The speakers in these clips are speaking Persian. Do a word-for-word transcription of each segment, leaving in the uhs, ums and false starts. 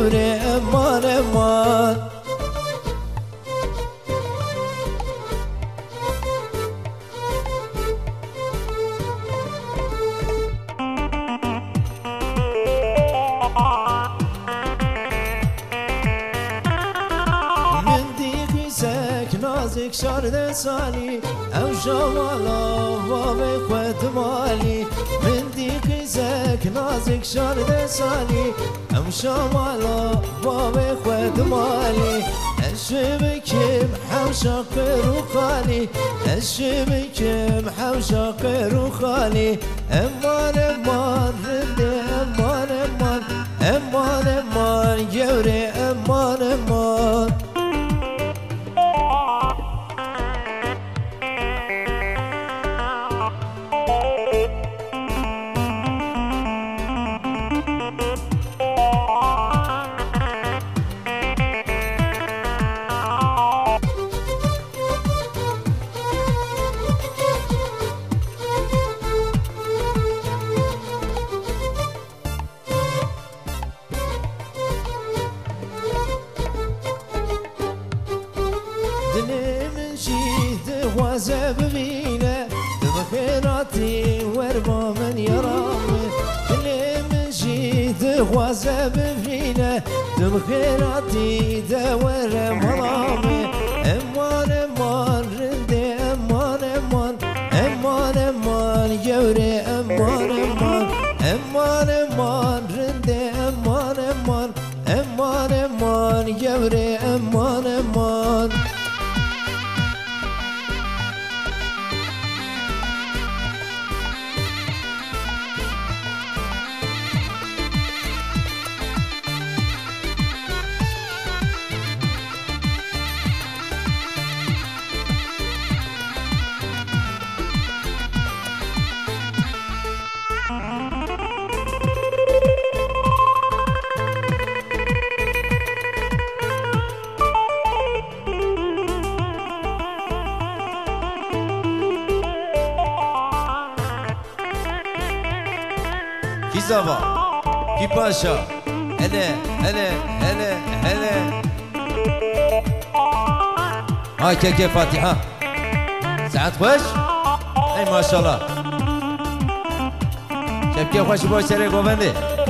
گەورێ ئەمان ئەمان نازك شارد سالي او شوالا وابي خوات مالي من ديك زك نازك شارد سالي او شوالا وابي خوات مالي الشبكم حوشا قيرو خالي الشبكم حوشا قيرو خالي امان امان رندي امان امان امان امان جوري امان امان وزبينه بخيراتي ورما من يرامي اللي من جيت وزبينه بخيراتي دور مرامي امان امان رندي امان امان امان امان جوري امان امان امان امان رندي امان امان امان امان جوري امان امان كي صافا كي باشا هلا هلا هلا هلا هاي كيف كيف فاتحة ساعات خوش اي ما شاء الله كيف كيف خوش بوش سري قوبندي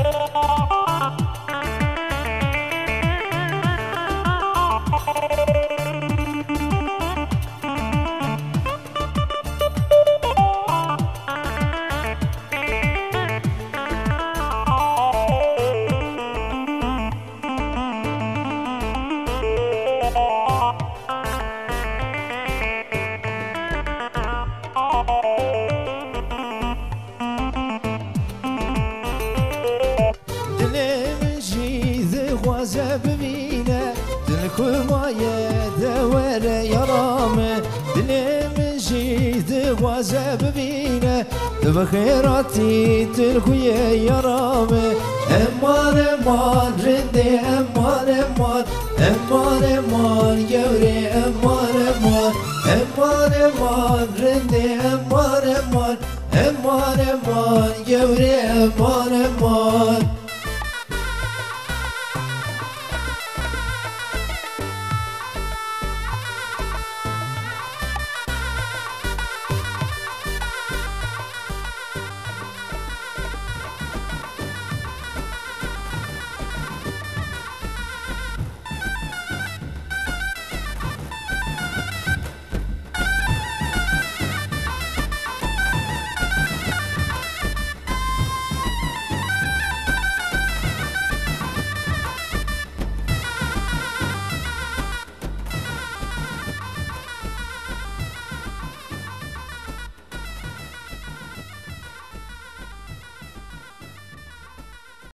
ببینه دل کومایه دوره یارامه دل من جید وازه ببینه دو خیراتی دل کویه یارامه امان امان رنده امان امان امان امان گوره امان امان امان امان رنده امان امان امان امان گوره امان امان